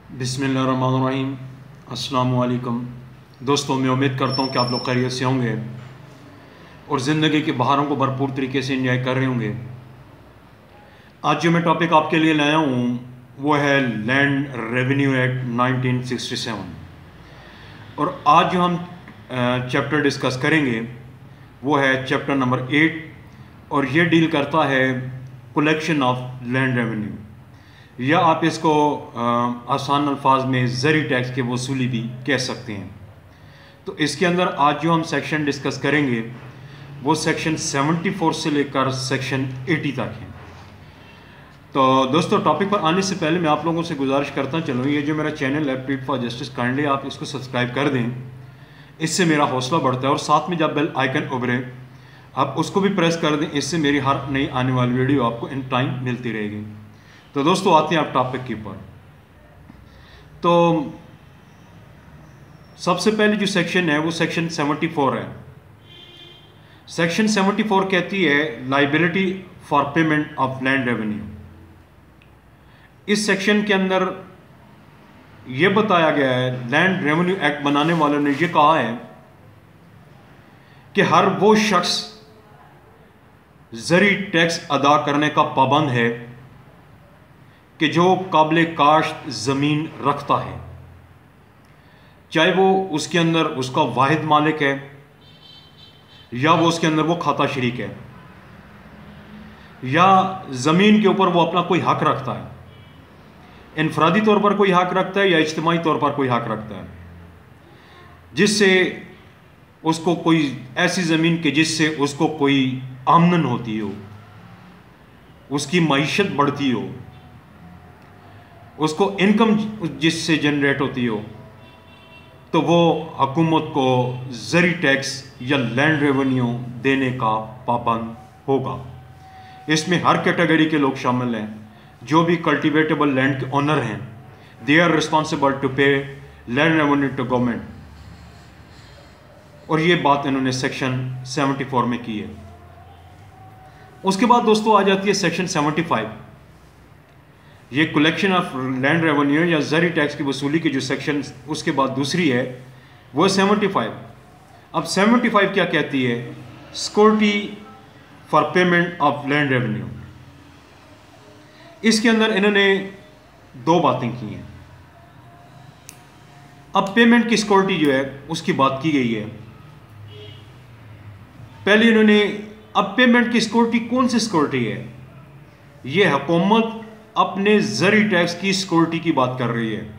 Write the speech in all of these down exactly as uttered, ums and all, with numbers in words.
बिस्मिल्लाहिर्रहमानिर्रहीम। अस्सलामु अलैकुम दोस्तों, मैं उम्मीद करता हूँ कि आप लोग खैरियत से होंगे और ज़िंदगी के बहारों को भरपूर तरीके से एंजॉय कर रहे होंगे। आज जो मैं टॉपिक आपके लिए लाया हूँ वो है land revenue act nineteen sixty seven. और आज जो हम चैप्टर डिस्कस करेंगे वो है चैप्टर नंबर एट, और ये डील करता है कलेक्शन ऑफ लैंड रेवेन्यू, या आप इसको आ, आसान अल्फाज में ज़री टैक्स के वसूली भी कह सकते हैं। तो इसके अंदर आज जो हम सेक्शन डिस्कस करेंगे वो सेक्शन चौहत्तर से लेकर सेक्शन अस्सी तक है। तो दोस्तों, टॉपिक पर आने से पहले मैं आप लोगों से गुजारिश करता चलूँ, ये जो मेरा चैनल है प्लीट फॉर जस्टिस, काइंडली आप इसको सब्सक्राइब कर दें, इससे मेरा हौसला बढ़ता है। और साथ में जब बेल आइकन उभरे आप उसको भी प्रेस कर दें, इससे मेरी हर नई आने वाली वीडियो आपको इन टाइम मिलती रहेगी। तो दोस्तों, आते हैं आप टॉपिक के ऊपर। तो सबसे पहले जो सेक्शन है वो सेक्शन चौहत्तर है। सेक्शन चौहत्तर कहती है liability for payment of land revenue. इस सेक्शन के अंदर यह बताया गया है, लैंड रेवेन्यू एक्ट बनाने वालों ने यह कहा है कि हर वो शख्स ज़री टैक्स अदा करने का पाबंद है कि जो काबिल काश्त ज़मीन रखता है, चाहे वो उसके अंदर उसका वाहिद मालिक है या वो उसके अंदर वो खाता शरीक है, या ज़मीन के ऊपर वो अपना कोई हक रखता है, इनफरादी तौर पर कोई हक रखता है या इज्तिमाई तौर पर कोई हक रखता है, जिससे उसको कोई ऐसी ज़मीन के जिससे उसको कोई आमदन होती हो, उसकी मईशत बढ़ती हो, उसको इनकम जिससे जनरेट होती हो, तो वो हुकूमत को ज़री टैक्स या लैंड रेवेन्यू देने का पाबंद होगा। इसमें हर कैटेगरी के लोग शामिल हैं। जो भी कल्टीवेटेबल लैंड के ओनर हैं, they are responsible to pay land revenue to government. और ये बात इन्होंने सेक्शन चौहत्तर में की है। उसके बाद दोस्तों आ जाती है सेक्शन पचहत्तर। ये कलेक्शन ऑफ लैंड रेवेन्यू या ज़री टैक्स की वसूली की जो सेक्शन, उसके बाद दूसरी है वो पचहत्तर। अब पचहत्तर क्या कहती है? Security for payment of land revenue. इसके अंदर इन्होंने दो बातें की हैं। अब पेमेंट की सिक्योरिटी जो है उसकी बात की गई है। पहले इन्होंने, अब पेमेंट की सिक्योरिटी कौन सी सिक्योरिटी है? यह हुकूमत अपने ज़री टैक्स की सिक्योरिटी की बात कर रही है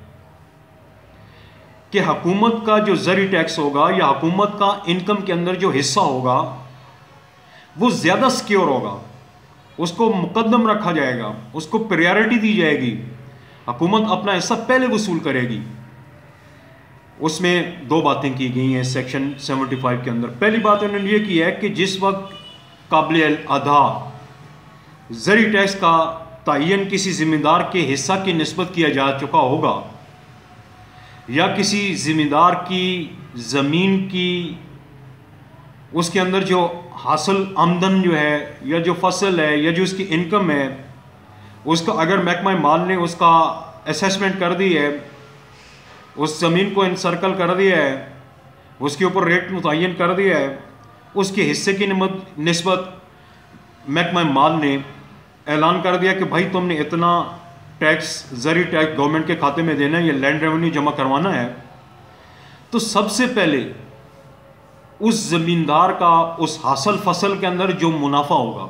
कि हुकूमत का जो ज़री टैक्स होगा या हुकूमत का इनकम के अंदर जो हिस्सा होगा वो ज़्यादा सिक्योर होगा, उसको मुकद्दम रखा जाएगा, उसको प्रायोरिटी दी जाएगी, हुकूमत अपना हिस्सा पहले वसूल करेगी। उसमें दो बातें की गई हैं सेक्शन पचहत्तर के अंदर। पहली बात उन्होंने ये की है कि जिस वक्त काबिल अदा ज़री टैक्स का तयन किसी ज़िम्मेदार के हिस्सा की निस्बत किया जा चुका होगा, या किसी ज़िम्मेदार की ज़मीन की उसके अंदर जो हासिल आमदन जो है या जो फसल है या जो उसकी इनकम है, उसका अगर महकमा माल ने उसका असेसमेंट कर दी है, उस ज़मीन को इनसर्कल कर दिया है, उसके ऊपर रेट मुतय्यन कर दिया है, उसके हिस्से की निस्बत महकमा माल ने ऐलान कर दिया कि भाई तुमने इतना टैक्स, ज़री टैक्स गवर्नमेंट के खाते में देना है, ये लैंड रेवेन्यू जमा करवाना है, तो सबसे पहले उस ज़मींदार का उस हासिल फसल के अंदर जो मुनाफा होगा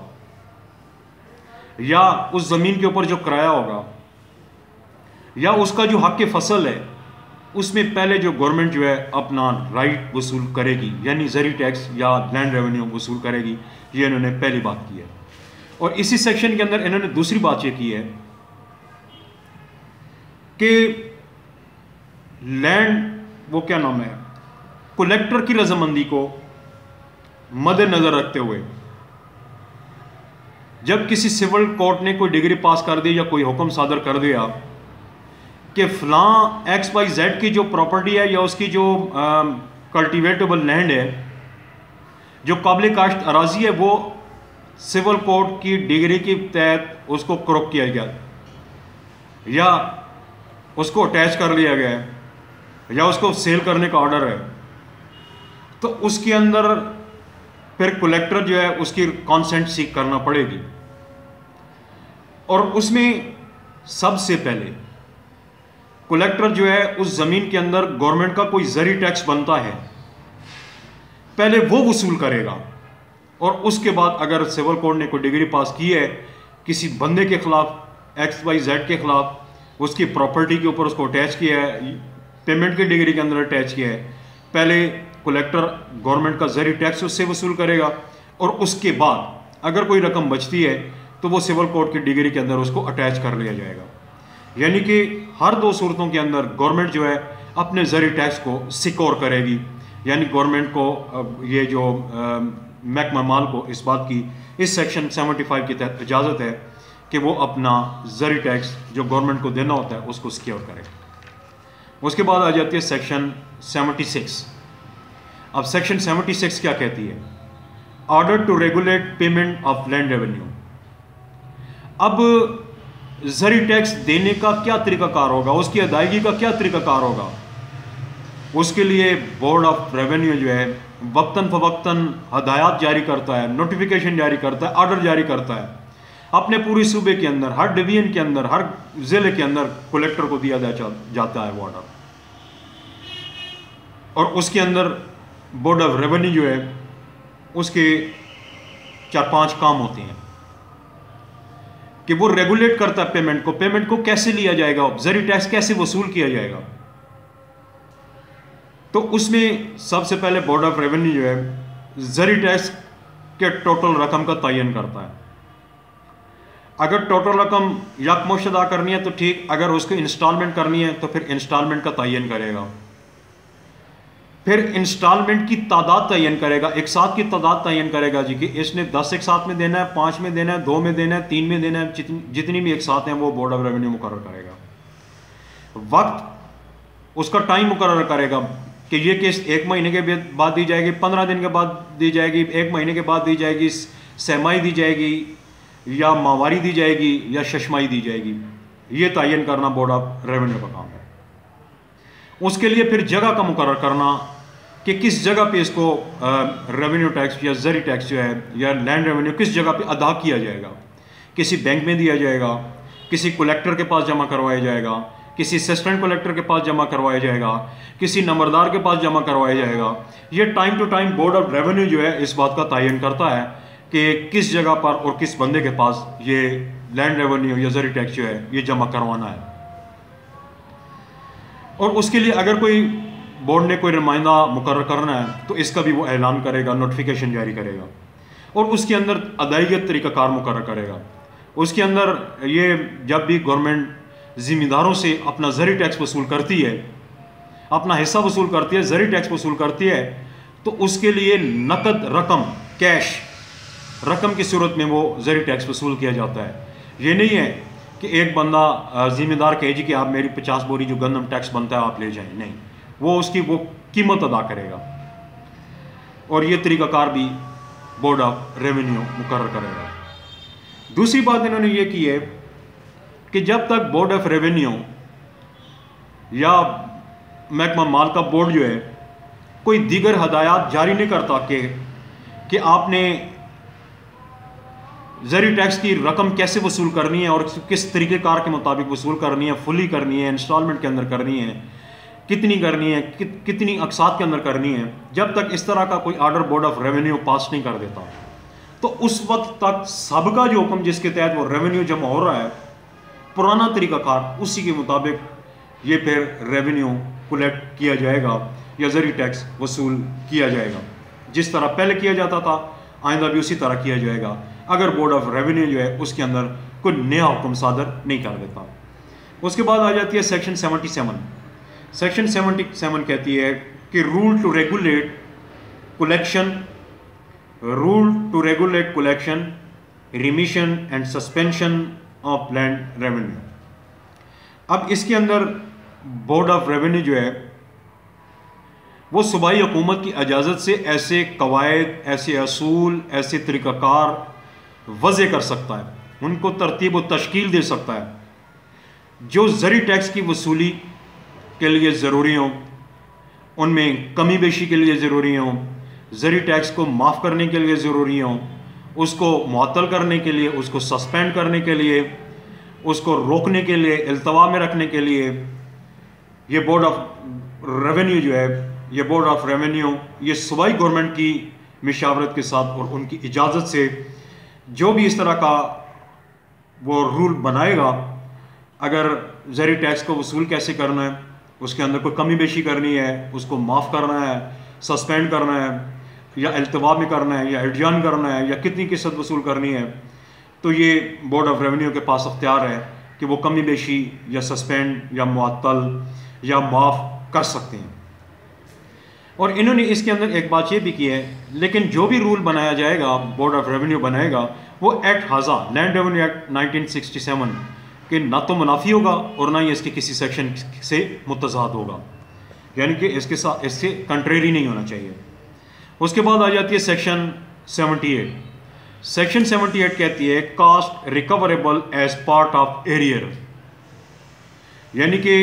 या उस ज़मीन के ऊपर जो किराया होगा या उसका जो हक फसल है, उसमें पहले जो गवर्नमेंट जो है अपना राइट वसूल करेगी, यानी ज़री टैक्स या लैंड रेवेन्यू वसूल करेगी। ये इन्होंने पहली बात की है। और इसी सेक्शन के अंदर इन्होंने दूसरी बात ये की है कि लैंड, वो क्या नाम है, कलेक्टर की रजामंदी को मद्देनजर रखते हुए जब किसी सिविल कोर्ट ने कोई डिग्री पास कर दी या कोई हुक्म सादर कर दिया कि फलां एक्स वाई जेड की जो प्रॉपर्टी है या उसकी जो कल्टीवेटेबल लैंड है, जो काबिल काश्त अराजी है, वो सिविल कोर्ट की डिग्री के तहत उसको क्रॉप किया गया, या उसको अटैच कर लिया गया है या उसको सेल करने का ऑर्डर है, तो उसके अंदर फिर कलेक्टर जो है उसकी कॉन्सेंट सीख करना पड़ेगी। और उसमें सबसे पहले कलेक्टर जो है उस ज़मीन के अंदर गवर्नमेंट का कोई जरी टैक्स बनता है, पहले वो वसूल करेगा। और उसके बाद अगर सिविल कोर्ट ने कोई डिग्री पास की है किसी बंदे के खिलाफ, एक्स वाई जेड के खिलाफ, उसकी प्रॉपर्टी के ऊपर उसको अटैच किया है, पेमेंट की डिग्री के अंदर अटैच किया है, पहले कलेक्टर गवर्नमेंट का जरी टैक्स उससे वसूल करेगा। और उसके बाद अगर कोई रकम बचती है तो वो सिविल कोर्ट की डिग्री के अंदर उसको अटैच कर लिया जाएगा। यानी कि हर दो सूरतों के अंदर गवर्नमेंट जो है अपने जरी टैक्स को सिक्योर करेगी। यानी गवर्नमेंट को ये जो महकमा माल को इस बात की इस सेक्शन पचहत्तर के तहत इजाज़त है कि वो अपना जरी टैक्स जो गवर्नमेंट को देना होता है उसको सिक्योर करे। उसके बाद आ जाती है सेक्शन छिहत्तर। अब सेक्शन छिहत्तर क्या कहती है? Order to regulate payment of land revenue. अब जरी टैक्स देने का क्या तरीकाकार होगा, उसकी अदायगी का क्या तरीकाकार होगा, उसके लिए बोर्ड ऑफ रेवेन्यू जो है वक्तन फवक्तन हदायत जारी करता है, नोटिफिकेशन जारी करता है, ऑर्डर जारी करता है। अपने पूरी सूबे के अंदर, हर डिवीजन के अंदर, हर जिले के अंदर कलेक्टर को दिया जाता है वो ऑर्डर। और उसके अंदर बोर्ड ऑफ रेवेन्यू जो है उसके चार पांच काम होते हैं कि वो रेगुलेट करता है पेमेंट को। पेमेंट को कैसे लिया जाएगा, जरी टैक्स कैसे वसूल किया जाएगा। तो उसमें सबसे पहले बोर्ड ऑफ रेवेन्यू जो है जरी टैक्स के टोटल रकम का तयन करता है। अगर टोटल रकम यकमुश्त अदा करनी है तो ठीक, अगर उसको इंस्टॉलमेंट करनी है तो फिर इंस्टॉलमेंट का तयन करेगा। फिर इंस्टॉलमेंट की तादाद तयन करेगा, एक साथ की तादाद तयन करेगा जी कि इसने दस एक साथ में देना है, पाँच में देना है, दो में देना है, तीन में देना है, जितनी जितनी भी एक साथ हैं वो बोर्ड ऑफ रेवेन्यू मुकर्रर करेगा। वक्त उसका टाइम मुकर्रर करेगा कि ये केस एक महीने के बाद दी जाएगी, पंद्रह दिन के बाद दी जाएगी, एक महीने के बाद दी जाएगी, सहमाई दी जाएगी या माहवारी दी जाएगी या शशमाई दी जाएगी। ये तयन करना बोर्ड ऑफ रेवेन्यू का काम है। उसके लिए फिर जगह का मुकर्रर करना कि किस जगह पे इसको रेवेन्यू टैक्स या जरी टैक्स जो है या लैंड रेवेन्यू किस जगह पे अदा किया जाएगा। किसी बैंक में दिया जाएगा, किसी कलेक्टर के पास जमा करवाया जाएगा, किसी असिस्टेंट कलेक्टर के पास जमा करवाया जाएगा, किसी नंबरदार के पास जमा करवाया जाएगा। ये time to time board of revenue जो है इस बात का तयन करता है कि किस जगह पर और किस बंदे के पास ये लैंड रेवेन्यू या जरी टैक्स जो है ये जमा करवाना है। और उसके लिए अगर कोई बोर्ड ने कोई नुमाइंदा मुकर्रर करना है तो इसका भी वो ऐलान करेगा, नोटिफिकेशन जारी करेगा और उसके अंदर अदायगी तरीक़ाकार मुकर्रर करेगा। उसके अंदर ये जब भी गवर्नमेंट ज़िम्मेदारों से अपना जरी टैक्स वसूल करती है, अपना हिस्सा वसूल करती है, जरी टैक्स वसूल करती है, तो उसके लिए नकद रकम, कैश रकम की सूरत में वो जरी टैक्स वसूल किया जाता है। ये नहीं है कि एक बंदा ज़िम्मेदार कहे जी कि आप मेरी पचास बोरी जो गंदम टैक्स बनता है आप ले जाएं, नहीं, वो उसकी वो कीमत अदा करेगा और ये तरीक़ाकार भी बोर्ड ऑफ रेवेन्यू मुकर्रर करेगा। दूसरी बात इन्होंने ये की है कि जब तक बोर्ड ऑफ रेवेन्यू या महकमा माल का बोर्ड जो है कोई दीगर हदायत जारी नहीं करता कि कि आपने जरी टैक्स की रकम कैसे वसूल करनी है और किस तरीक़ेकार के मुताबिक वसूल करनी है, फुली करनी है, इंस्टॉलमेंट के अंदर करनी है, कितनी करनी है, कि, कितनी अक़सात के अंदर करनी है, जब तक इस तरह का कोई order board of revenue pass नहीं कर देता तो उस वक्त तक सबका जो हुक्म जिसके तहत वो रेवेन्यू जमा हो रहा है, पुराना तरीक़ाकार, उसी के मुताबिक ये फिर रेवेन्यू कलेक्ट किया जाएगा या जरी टैक्स वसूल किया जाएगा। जिस तरह पहले किया जाता था आइंदा भी उसी तरह किया जाएगा अगर बोर्ड ऑफ रेवेन्यू जो है उसके अंदर कोई नया हुक्म सादर नहीं कर देता। उसके बाद आ जाती है सेक्शन सतहत्तर। सेक्शन सतहत्तर कहती है कि rule to regulate collection rule to regulate collection remission and suspension of land revenue. अब इसके अंदर बोर्ड ऑफ रेवेन्यू जो है वो सूबाई हुकूमत की इजाज़त से ऐसे कवायद, ऐसे असूल, ऐसे तरीक़ाकार वज़े कर सकता है, उनको तरतीब व तश्कील दे सकता है जो ज़री टैक्स की वसूली के लिए ज़रूरी हों, उनमें कमी बेशी के लिए ज़रूरी हों, ज़री टैक्स को माफ़ करने के लिए ज़रूरी हों, उसको मुअत्तल करने के लिए, उसको सस्पेंड करने के लिए, उसको रोकने के लिए, इल्तवा में रखने के लिए ये बोर्ड ऑफ रेवेन्यू जो है, ये बोर्ड ऑफ रेवेन्यू ये सूबाई गवर्नमेंट की मशावरत के साथ और उनकी इजाज़त से जो भी इस तरह का वो रूल बनाएगा, अगर ज़री टैक्स को वसूल कैसे करना है, उसके अंदर कोई कमी बेशी करनी है, उसको माफ़ करना है, सस्पेंड करना है, या इल्तवा में करना है, या एडजान करना है, या कितनी किस्त वसूल करनी है, तो ये बोर्ड ऑफ रेवेन्यू के पास अख्तियार है कि वो कमी बेशी या सस्पेंड या मुअत्तल या माफ़ कर सकते हैं। और इन्होंने इसके अंदर एक बात ये भी की है, लेकिन जो भी रूल बनाया जाएगा, बोर्ड ऑफ रेवेन्यू बनाएगा, वो एक्ट हाजा land revenue act nineteen sixty seven कि ना तो मुनाफी होगा और ना ही इसके किसी सेक्शन से मुतज़ाद होगा, यानी कि इसके साथ इससे कंट्रेरी नहीं होना चाहिए। उसके बाद आ जाती है section seventy eight. Section seventy eight कहती है cost recoverable as part of arrear, यानी कि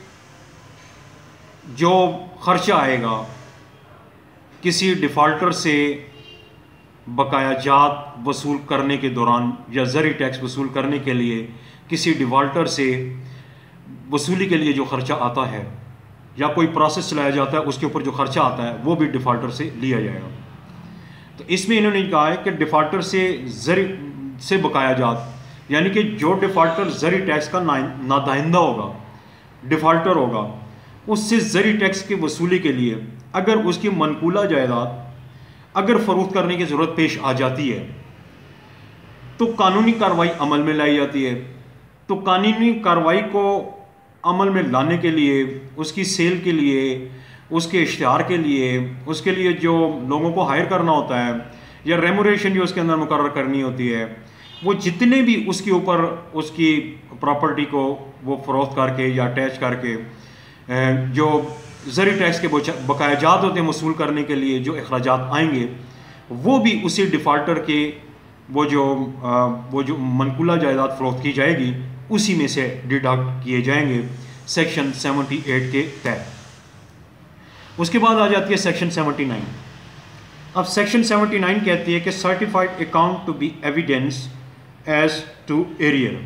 जो खर्चा आएगा किसी डिफ़ॉल्टर से बकाया जात वसूल करने के दौरान या ज़री टैक्स वसूल करने के लिए किसी डिफ़ॉल्टर से वसूली के लिए जो ख़र्चा आता है या कोई प्रोसेस चलाया जाता है, उसके ऊपर जो ख़र्चा आता है वो भी डिफ़ॉल्टर से लिया जाएगा। तो इसमें इन्होंने कहा है कि डिफ़ॉल्टर से ज़री से बकाया जात, यानी कि जो डिफ़ॉल्टर ज़री टैक्स का नादाइंदा होगा, डिफ़ॉल्टर होगा, उससे ज़री टैक्स की वसूली के लिए अगर उसकी मनकूला जायदाद अगर फ़रोख्त करने की ज़रूरत पेश आ जाती है तो कानूनी कार्रवाई अमल में लाई जाती है। तो कानूनी कार्रवाई को अमल में लाने के लिए, उसकी सेल के लिए, उसके इश्तिहार के लिए, उसके लिए जो लोगों को हायर करना होता है या रेमुरेशन जो उसके अंदर मुकर्रर करनी होती है, वो जितने भी उसके ऊपर उसकी प्रॉपर्टी को वो फ़रोख्त करके या अटैच करके जो ज़री टैक्स के बकाया जात होते हैं वसूल करने के लिए जो अखराजात आएंगे, वो भी उसी डिफ़ॉल्टर के वो जो वो जो मनकूला जायदाद फ़रोख्त की जाएगी उसी में से डिडक्ट किए जाएंगे सेक्शन सेवेंटी एट के तहत। उसके बाद आ जाती है सेक्शन सेवेंटी नाइन। अब सेक्शन सेवेंटी नाइन कहती है कि certified account to be evidence as to arrear.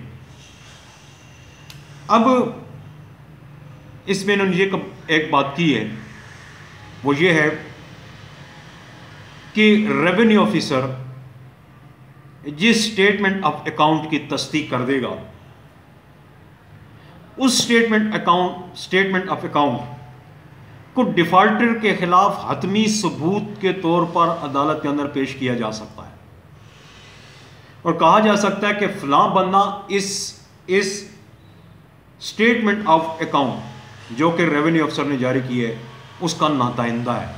अब इसमें इन्होंने ये एक बात की है, वो ये है कि रेवेन्यू ऑफिसर जिस स्टेटमेंट ऑफ अकाउंट की तस्दीक कर देगा, उस statement account statement of account को डिफ़ॉल्टर के खिलाफ हतमी सबूत के तौर पर अदालत के अंदर पेश किया जा सकता है और कहा जा सकता है कि फलां बंदा इस इस स्टेटमेंट ऑफ अकाउंट जो कि रेवेन्यू अफसर ने जारी की है उसका नादाइंदा है।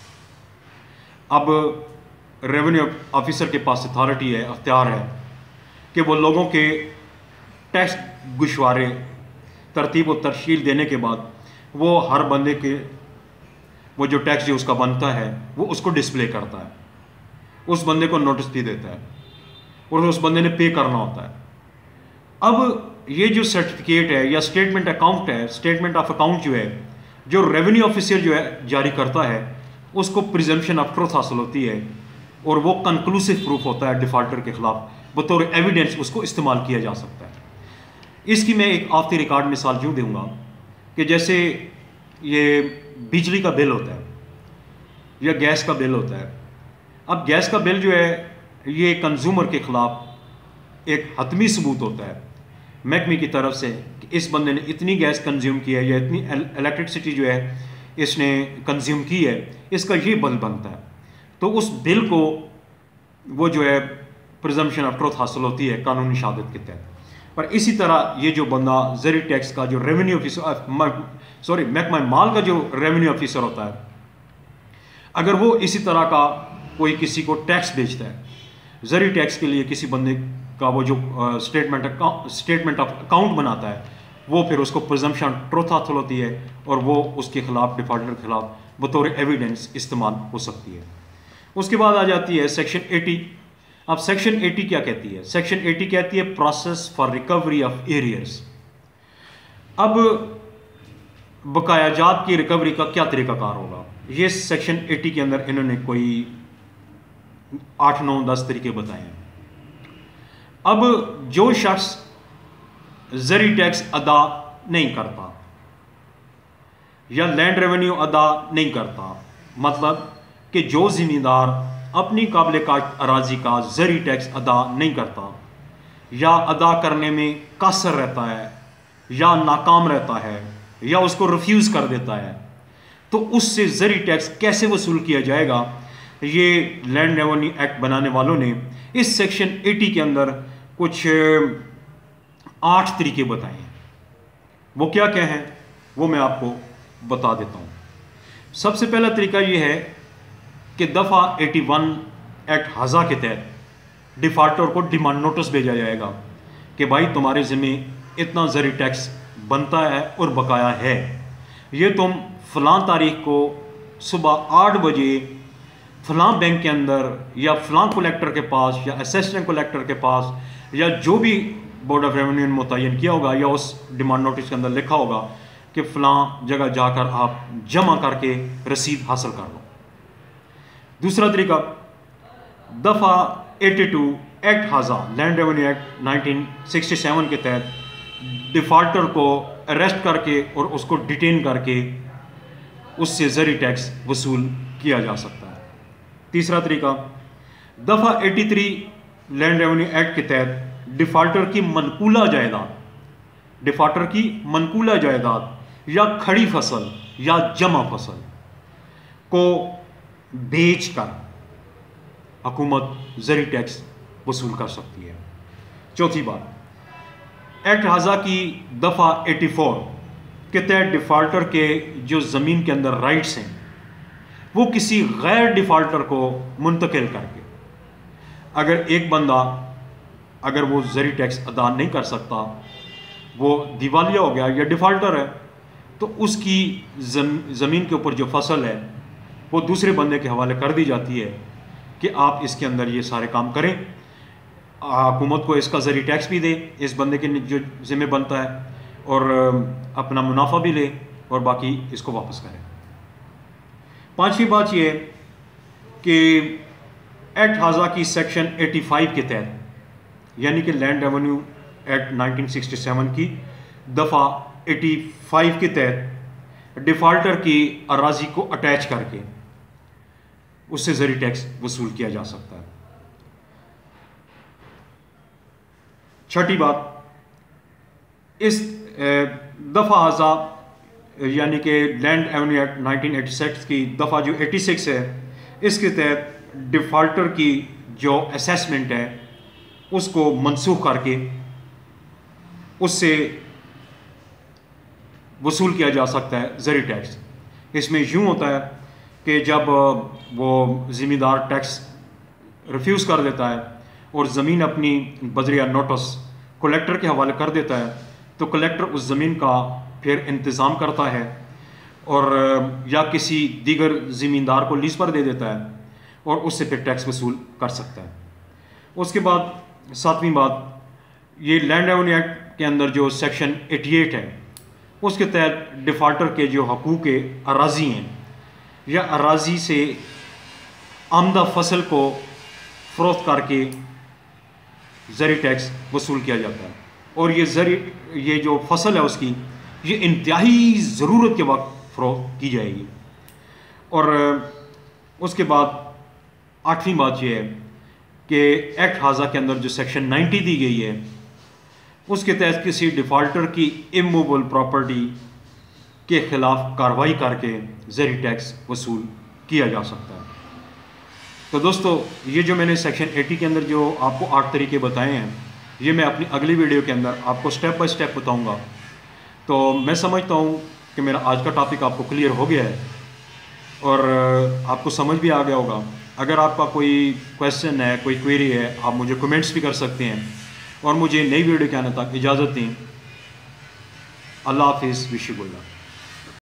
अब रेवेन्यू ऑफिसर के पास अथॉरिटी है, अख्तियार है कि वो लोगों के टैक्स गुशवारे तरतीब और तरशील देने के बाद वो हर बंदे के वो जो टैक्स जो उसका बनता है वो उसको डिस्प्ले करता है, उस बंदे को नोटिस भी देता है और उस बंदे ने पे करना होता है। अब ये जो सर्टिफिकेट है या स्टेटमेंट अकाउंट है, स्टेटमेंट ऑफ अकाउंट जो है, जो रेवेन्यू ऑफिसर जो है जारी करता है, उसको प्रिजम्पशन ऑफ ट्रुथ हासिल होती है और वो कंक्लूसिव प्रूफ होता है डिफ़ॉल्टर के खिलाफ, बतौर एविडेंस उसको इस्तेमाल किया जा सकता है। इसकी मैं एक ऑफ द रिकॉर्ड मिसाल यूँ दूँगा कि जैसे ये बिजली का बिल होता है या गैस का बिल होता है। अब गैस का बिल जो है ये कंज्यूमर के ख़िलाफ़ एक हतमी सबूत होता है महकमे की तरफ से कि इस बंदे ने इतनी गैस कंज्यूम की है या इतनी इलेक्ट्रिसिटी जो है इसने कंज्यूम की है, इसका ये बिल बनता है। तो उस बिल को वो जो है प्रिजम्पशन ऑफ ट्रुथ हासिल होती है कानूनी शहादत के तहत। पर इसी तरह ये जो बंदा ज़री टैक्स का जो रेवेन्यू ऑफिसर सॉरी महकमा माल का जो रेवेन्यू ऑफिसर होता है, अगर वो इसी तरह का कोई किसी को टैक्स बेचता है, ज़री टैक्स के लिए किसी बंदे का वो जो statement account statement of account बनाता है, वो फिर उसको प्रिजम्पशन ट्रुथ हासिल होती है और वो उसके खिलाफ डिफ़ॉल्टर के खिलाफ बतौर एविडेंस इस्तेमाल हो सकती है। उसके बाद आ जाती है सेक्शन एटी। अब सेक्शन एटी क्या कहती है? सेक्शन एटी कहती है process for recovery of arrears. अब बकायाजात की रिकवरी का क्या तरीकाकार होगा, ये सेक्शन अस्सी के अंदर इन्होंने कोई आठ नौ दस तरीके बताए हैं। अब जो शख्स ज़री टैक्स अदा नहीं करता या लैंड रेवेन्यू अदा नहीं करता, मतलब कि जो ज़िम्मेदार अपनी काबिल काश्त अराजी का ज़री टैक्स अदा नहीं करता या अदा करने में कासर रहता है या नाकाम रहता है या उसको रिफ्यूज़ कर देता है, तो उससे ज़री टैक्स कैसे वसूल किया जाएगा, ये लैंड रेवेन्यू एक्ट बनाने वालों ने इस सेक्शन अस्सी के अंदर कुछ आठ तरीके बताए हैं। वो क्या क्या हैं वो मैं आपको बता देता हूँ। सबसे पहला तरीका ये है कि दफ़ा इक्यासी एक्ट हज़ा के तहत डिफ़ाल्टर को डिमांड नोटिस भेजा जाएगा कि भाई तुम्हारे ज़िम्मे इतना ज़री टैक्स बनता है और बकाया है, ये तुम फ़लाँ तारीख को सुबह आठ बजे फ़लाँ बैंक के अंदर या फ़लाँ कलेक्टर के पास या असिस्टेंट कलेक्टर के पास या जो भी बोर्ड ऑफ रेवेन्यू ने मुतय्यन किया होगा या उस डिमांड नोटिस के अंदर लिखा होगा कि फ़लाँ जगह जाकर आप जमा करके रसीद हासिल कर लो। दूसरा तरीका, दफ़ा बयासी एक्ट हज़ा land revenue act nineteen sixty seven के तहत डिफ़ाल्टर को अरेस्ट करके और उसको डिटेन करके उससे ज़री टैक्स वसूल किया जा सकता है। तीसरा तरीका, दफ़ा तिरासी लैंड रेवेन्यू एक्ट के तहत डिफ़ाल्टर की मनकूला जायदाद डिफ़ाल्टर की मनकूला जायदाद या खड़ी फसल या जमा फसल को बेचकर हुकूमत ज़री टैक्स वसूल कर सकती है। चौथी बात, एक्ट हज़ा की दफ़ा चौरासी के तहत डिफ़ाल्टर के जो ज़मीन के अंदर राइट्स हैं वो किसी गैर डिफ़ाल्टर को मुंतकिल करके, अगर एक बंदा अगर वो ज़री टैक्स अदा नहीं कर सकता, वो दिवालिया हो गया या डिफ़ाल्टर है, तो उसकी ज़मीन के ऊपर जो फसल है वो दूसरे बंदे के हवाले कर दी जाती है कि आप इसके अंदर ये सारे काम करें, हुकूमत को इसका ज़री टैक्स भी दे, इस बंदे के जो ज़िम्मे बनता है, और अपना मुनाफा भी ले और बाकी इसको वापस करें। पांचवी बात ये है कि एक्ट हज़ा की सेक्शन पचासी के तहत, यानी कि land revenue act nineteen sixty seven की दफ़ा पचासी के तहत डिफ़ाल्टर की अराजी को अटैच करके उससे ज़री टैक्स वसूल किया जा सकता है। छठी बात, इस दफ़ा हज़ा यानी कि land revenue act nineteen eighty six की दफ़ा जो छियासी है, इसके तहत डिफ़ाल्टर की जो असेसमेंट है उसको मनसूख करके उससे वसूल किया जा सकता है ज़री टैक्स। इसमें यूँ होता है कि जब वो ज़िम्मेदार टैक्स रिफ्यूज़ कर देता है और ज़मीन अपनी बजरिया नोटिस कलेक्टर के हवाले कर देता है, तो कलेक्टर उस ज़मीन का फिर इंतज़ाम करता है और या किसी दीगर ज़मींदार को लीज़ पर दे देता है और उससे फिर टैक्स वसूल कर सकता है। उसके बाद सातवीं बात, ये लैंड रेवेन्यू एक्ट के अंदर जो सेक्शन अठासी है उसके तहत डिफ़ाल्टर के जो हकूक़ अराज़ी हैं या अराज़ी से आमदा फसल को फ़रोख्त करके ज़री टैक्स वसूल किया जाता है, और ये ज़री ये जो फसल है उसकी ये इंतहाई ज़रूरत के वक्त फ़रोख्त की जाएगी। और उसके बाद आठवीं बात यह है कि एक्ट हज़ा के अंदर जो सेक्शन नब्बे दी गई है उसके तहत किसी डिफ़ाल्टर की इमूवेबल प्रॉपर्टी के ख़िलाफ़ कार्रवाई करके ज़री टैक्स वसूल किया जा सकता है। तो दोस्तों, ये जो मैंने सेक्शन अस्सी के अंदर जो आपको आठ तरीके बताए हैं, ये मैं अपनी अगली वीडियो के अंदर आपको स्टेप बाय स्टेप बताऊंगा। तो मैं समझता हूँ कि मेरा आज का टॉपिक आपको क्लियर हो गया है और आपको समझ भी आ गया होगा। अगर आपका कोई क्वेश्चन है, कोई क्वेरी है, आप मुझे कमेंट्स भी कर सकते हैं और मुझे नई वीडियो के आने तक इजाज़त दें। अल्लाह हाफिज़, विश यू गुड लक।